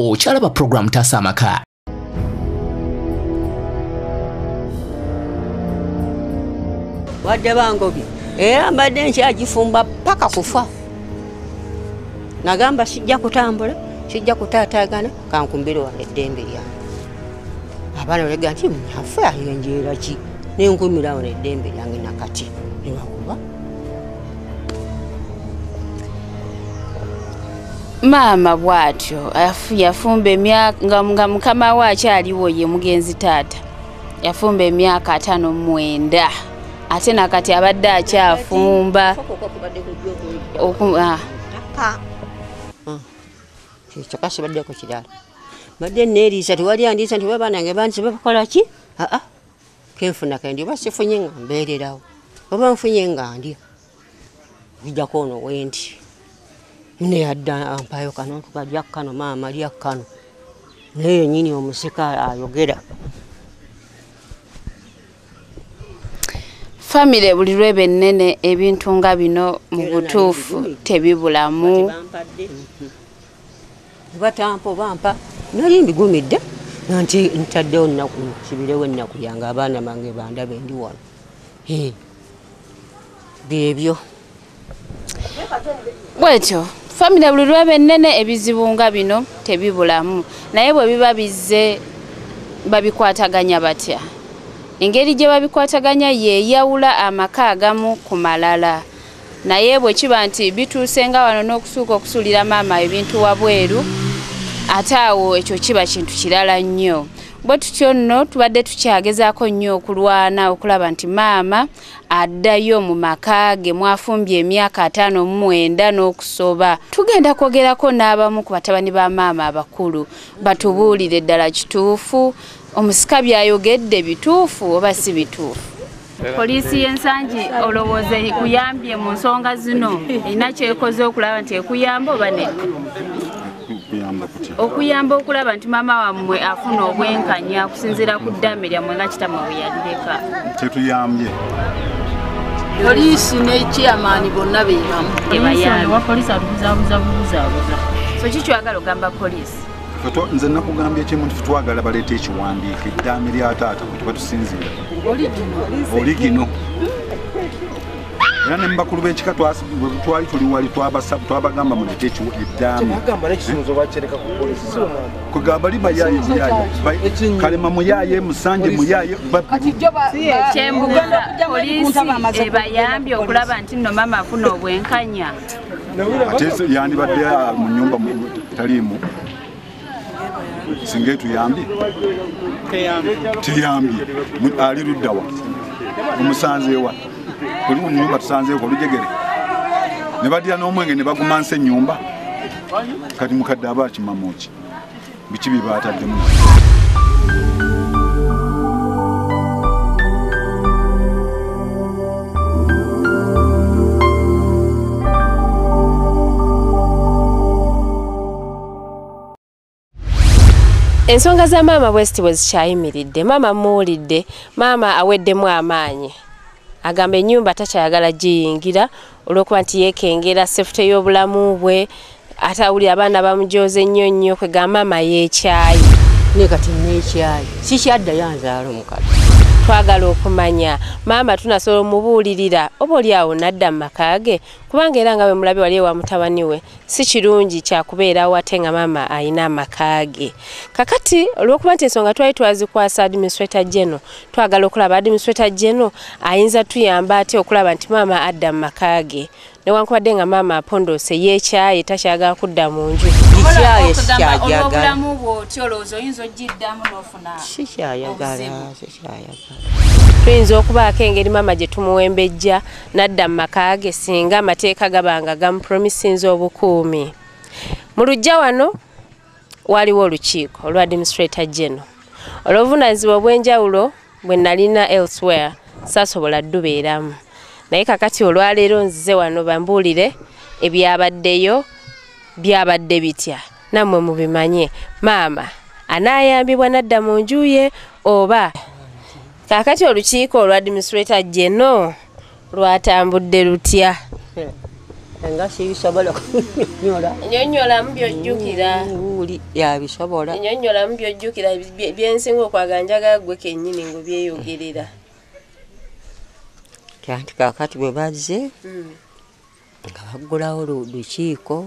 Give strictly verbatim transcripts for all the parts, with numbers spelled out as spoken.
okyalaba program Taasa Amakaago. Wadde bangobi era mbadde nkyagifumba paka kufa. Nagamba sijja kutambula, sijja kutaataagana, kankumbire wano eddembe lyange. Abaana balega nti afe ayenjeera ki nenkumira wano eddembe lyange nakati nebakuba. Maama bwatyo yafumba emyaka nga mukama we akyaliwo ye mugenzi taata. Yafumba emyaka ataano mu mwenda. Ate nakati abadde akyafumba. Kyokka baddeko kirala. Badde neeriisa tewali andiisa nti baaba nange bansi bakola ki? Aa kenfuna kendi oba sifunye nga mbeererawo. Oba nfunye nga ndya. Bijjako ono wendi. Ne adda ampayo kano tukajja kano maama lya kano. Naye nyini omusika ayogera. Family buli lwebe nnene ebintu nga bino mu butuufu tebibulamu. Batampo bampa nali mbigumidde nti ntaddewo nnaku kibirewo ennaku yange abaana bange bandabe ndi wano. Byebyo bwetyo family buli lwebe nnene ebizibu nga bino tebibulamu, naye bwe biba bizze babikwataganya batya? Engeri gye babikwataganya yeeyawula amaka agamu ku malala. Naye bwe kiba nti bituuse nga wano n'okusuuka okusuulira maama ebintu wabweru, ate awo ekyo kiba kintu kirala nnyo. Bwe tutyo nno tubadde tukyagezaako nnyo okulwana okulaba nti maama addayo mu maka ge mwafumbye emyaka ataano mu mwenda n'okusoba. Tugenda kwogerako n'abamu ku batabani ba maama abakulu batubuulire ddala kituufu omusika byayogedde bituufu oba si bituufu. Poliisi y'ensangi olowooza ekuyambye mu nsonga zino erina kyekoze okulaba nti ekuyamba oba nedda? Okuyamba okulaba nti maama wammwe afuna obwenkanya okusinziira ku ddambe lyammwe nga kitammwe bwe yalireka. Tetuyambye. Poliisi ne chairman bonna beebamu. Tebayamba. Poliisi atubuzaabuza bubuzaabuza. So ki kyagala ogamba poliisi? Nze nakugambye ekimu nti twagala baleeta ekiwandiiko eddaame lya taata kwe tuba tusinziira. Oligino. Era ne mbakulu b'ekika twali tuli wali twabagamba muleete eddaame. Kugamba li bayaaye muyaaye. Kalema muyaaye, Musanje muyaaye. Kyembuuza poliisi ebayambye okulaba nti nno maama afuna obwenkanya. Ate yandibadde mu nnyumba taliimu. Singe tuyambye tuyambye ali luddawa umusanzeewa oli mu nnyumba tusanzeeko olujegere ne badira n'omwenge ne bagumansa ennyumba kati mukadde aba kimamuki biki bibaataddemu. Ensonga za maama West was kyayimiridde. Maama muwulidde, maama aweddemu amaanyi. Agamba ennyumba takyayagala giyingira olw'okuba nti yeekengera sefute y'obulamu bwe, ate awulira abaana bamujooze nnyo nnyo kwega maama yeekyayi. Ne kati neekyayi sikyaddayo anzaala omukazi. Twagala okumanya maama tunasobola omubuulirira oba oli awo nadda mu maka ge, kubanga era nga bwe mulabe wali ewa mutabani we si kirungi kyakubeerawo ate nga maama ayina amaka ge. Kakati olw'okuba nti ensonga twali twazikwasa Administrator General, twagala okulaba Administrator General ayinza tuyamba ate okulaba nti maama adda mu maka ge. Newankubadde nga maama apondoose yeekyaye takyagala kudda mu nju. Ekyaye sikyayagala. Olw'obulamu bw'otyo olowooza oyinza ogiddamu n'ofuna sikyayagala sikyayagala. Tuyinza okubaako engeri maama gye tumuwembejja nadda mu maka ge singa amateeka gabanga gamupromisinza obukuumi. Mu lujja wano waliwo olukiiko olwa Administrator General. Olw'obuvunaanyizibwa obw'enjawulo bwe nalina elsewhere saasobola ddubeeramu. Naye kakati olwaleero nzize wano bambuulire ebyabaddeyo byabadde bitya nammwe mubimanye. Maama anaayambibwa nadda mu nju ye oba? Kakati olukiiko olwa Administrator General lwatambudde lutya? nga sibisobola kunyonyola. Nnyonnyola mu by'ojjukira. Uli yabisobola. Nnyonnyola mu by'ojjukira byensinga okwaganjaga ggwe kennyini ng'obyeyogerera. Kanti kaakati bwe bazze nga baggulawo lukiiko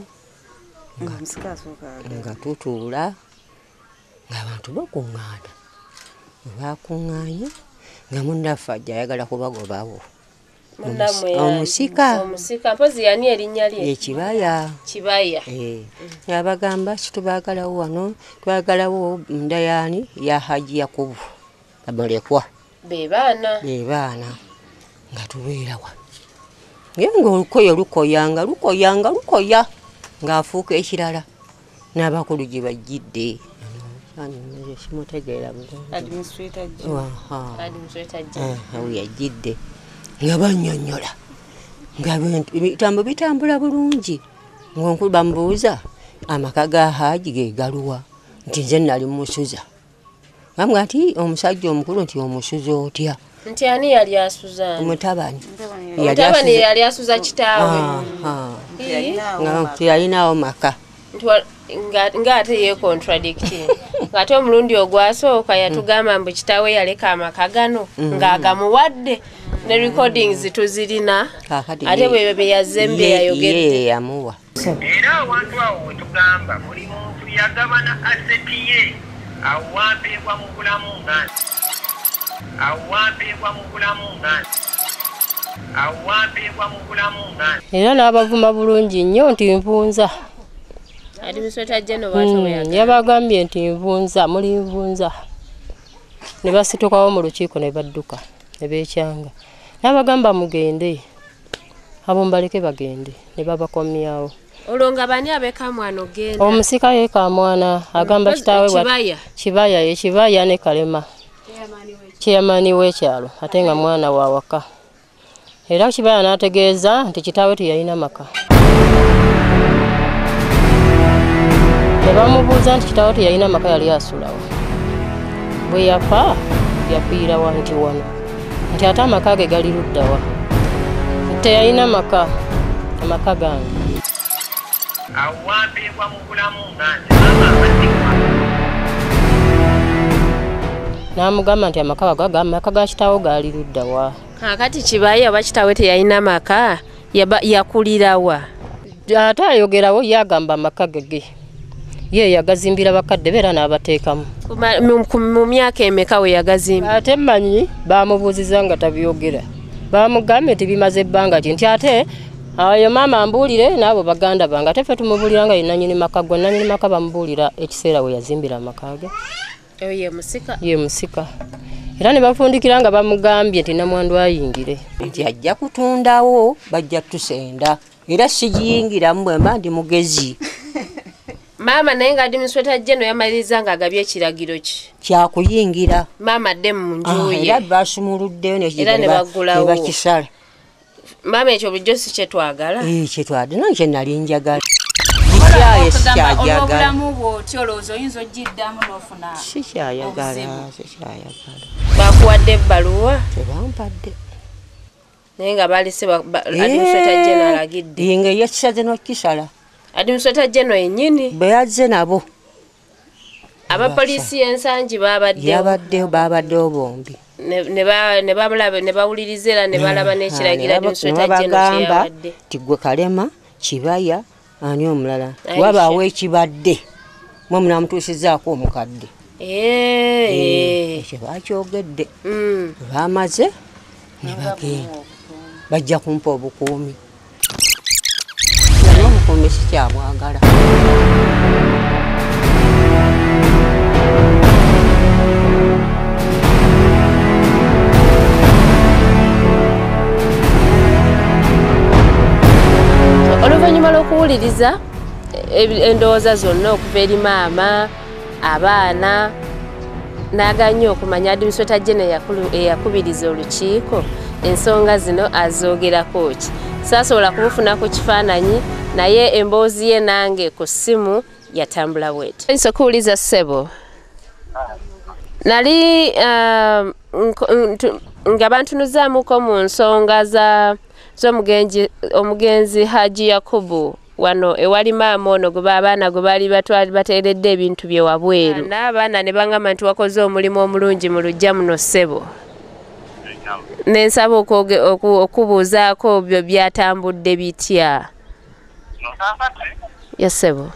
nga tutuula ng'abantu bakuŋŋaana. Bakuŋŋaanye nga munnaffe ajja ayagala kubagobawo. Omusika. Omusika mpozi yani erinnya lye? Ekibaya. Kibaya. Eh. Yabagamba situbaagalawo wano twagalawo ndayani ya Haji Yakubu. Abalekwa. Be baana. Be baana. Nga tubeera wa. Ngengo olukoyo lukoyanga lukoyanga lukoya ng'afuuka ekirala. N'abakulu gye bajjidde. Simutegeera bulungi. Administrator Jim. Aha. Administrator Jim. Awo yajjidde. Nga bannyonnyola. Nga bitambo bitambula bulungi. Ng'onkulu bamubuuza amaka ga Haji ge galuwa. Nti nze nali musuza. Bamwe ati omusajja omukulu nti omusuza otya. Nti ani yali asuza? Omutabani. Omutabani yali asuza kitaawe. Nga yalinawo maka. Nga ate ye contradicting. Ng'ate omulundi ogwasooka yatugamba mbu kitaawe yaleka amaka gano ng'agamuwadde. Ne recordings tuzirina. Ate bwe be yazembe yayogedde. Ye yamuwa. Era abantu awo tugamba buli muntu yagabana aseti ye awambibwa mu bulamu nga awambibwa mu bulamu nga awambibwa mu bulamu nga era n'abavuma bulungi nnyo nti nvunza. Administrator General bw'atobeyagala. Yabagambye nti nvunza muli nvunza. Ne basitukawo mu lukiiko ne badduka ne beekyanga. N'abagamba mugende abo mbaleke bagende ne babakomyawo. Olonga bani abeka mwana ogenda? Omusika yeka mwana agamba kitaawe wa Kibaya. Kibaya ye Kibaya ne Kalema. Chairman w'ekyalo ate nga mwana wa waka. Era Kibaya n'ategeeza nti kitaawe teyalina maka. Ne bamubuuza nti kitaawe teyalina maka yali asulawo. Bwe yafa yafiira wanti wano. Nti ate amaka ge gali luddawa. Teyalina maka. Amaka gange. awambibwa mu bulamu nga N'amugamba nti amaka gaga amaka ga kitaawo gali luddawa. Kakati Kibaya oba kitaawe teyalina maka yakulirawa. Ate ayogerawo yagamba amaka gege. Ye yagazimbira bakadde beera n'abateekamu. Mu myaka emeka we yagazimba? Ate mmanyi bamubuuziza nga tabyogera. Bamugambye nti bimaze ebbanga ki nti ate ayo maama ambuulire n'abo baganda bange ate ffe tumubuulira nga ye nannyini maka gwe nannyini maka bamubuulira ekiseera we yazimbira amaka ge. Oyo ye musika? Ye musika. Era ne bafundikira nga bamugambye nti namwandu ayingire. Nti ajja kutundawo bajja tusenda. Era sigiyingiramu bwe mba ndi mugezi. Maama naye nga Administrator General yamaliriza nga agabye ekiragiro ki? Kya kuyingira. Maama adde mu nju ye. Era basumuluddeyo ne bakisala. Maama ekyo bulijjo si kye twagala? Eh, kye twagala. Nange kye nali njagala. Ekyaye sikyayagala. Obulamu bw'otyo olowooza oyinza ogiddamu n'ofuna sikyayagala. Sikyayagala. Bakuwadde ebbaluwa? Tebampadde. Naye nga balise Administrator General agidde. Nga yekisaze n'okisala. Administrator General yennyini? Bwe yazze nabo. Abapoliisi ensangi babaddewo? Yabaddewo babaddewo bombi. Ne bamulaba ne bawuliriza era ne balaba n'ekiragira Administrator General kye yawadde. Ti gwe Kalema, Kibaya, ani omulala. Wabaawo ekibadde. Mwe munaamutuusizzaako omukadde. Ekyo bakyogedde. Bamaze ne bagenda. Bajja kumpa obukuumi. Naye obukuumi sikyabwagala. Oluvannyuma lw'okuwuliriza endowooza zonna okuva eri maama, abaana, n'aganya okumanya Administrator General eyakubiriza olukiiko, ensonga zino azoogerako ki? Saasobola kubufuna ku kifaananyi naye emboozi ye nange ku ssimu yatambula bw'eti. Nso kuwuliza ssebo. Nali nga bantunuzaamuko mu nsonga za so omugenzi omugenzi Haji Yakubu wano ewali maama ono gwe abaana gwe bali batwali bateeredde ebintu bye wabweru n'abaana ne bangamba nti wakoze omulimu omulungi mu lujja muno ssebo nensaba okubuuzaako byo byatambudde bitya yesebo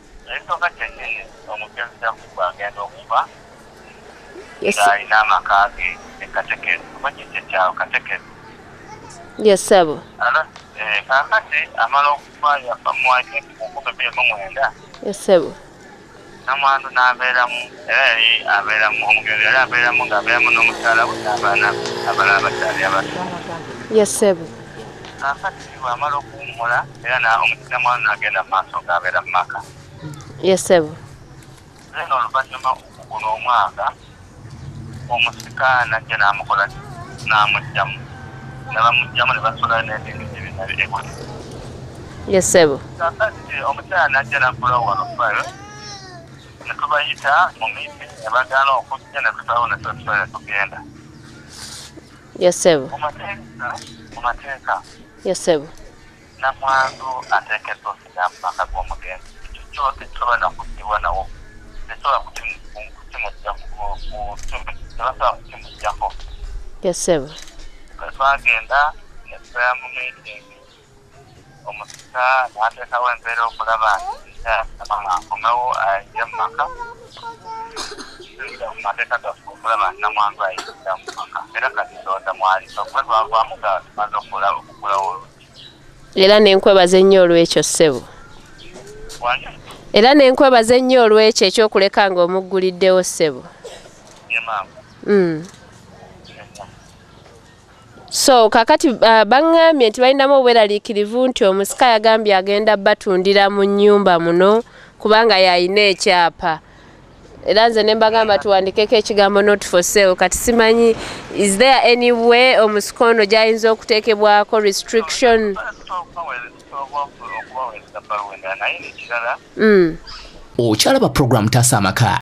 yesebo kakati amala okufa yafa mwaki okuva bbiri mu mwenda yesebo namwandu n'abeeramu era yali abeeramu omugenzi yali abeeramu ng'abeeramu n'omukyala we n'abaana abalala abakyali abato yesebo kakati bw'amala okuwummula era namwandu n'agenda mu maaso ng'abeera mu maka yesebo then oluvannyuma guno omwaka omusika najja n'amukola n'amugjamu nabamugjamu ne basula n'ebintu ebinabireko yesebo kakati omukyala najja n'aggulawo wano fayo ne tubayita mu miiti ne bagaana okujja ne tusalawo ne tusobola ne tugenda yesebo mu mateeka mu mateeka yesebo namwandu ateekeddwa okugenda mu maka g'omugenzi ekyo kyose kisobola nakuddibwa nawo tekisobola kutimujjako tebasobola kutimujjako yesebo twagenda ne tubeera mu miitingi omusika n'ateekawo embeera okulaba nti maama akomewo ajja mu maka mu mateeka gaffe okulaba nti namwandu ayingira mu maka era kati ndowooza mwaliso kuba twavaamu nga tumaze okugulawo oluggi era nenkwebaza ennyo olw'ekyo ssebo era nenkwebaza ennyo olw'ekyo ekyokuleka nga omugguliddewo ssebo ye maama mm. So kakati uh, bangambye nti balinamu obweraliikirivu nti omusika yagambye agenda batundira mu nnyumba muno kubanga yalina ekyapa era nze ne mbagamba tuwandikeko ekigambo not for sale kati simanyi is there any way omusika ono gyayinza okuteekebwako restriction okubaweereza baluwe naye nekirala okyalaba program Taasa Amakaago.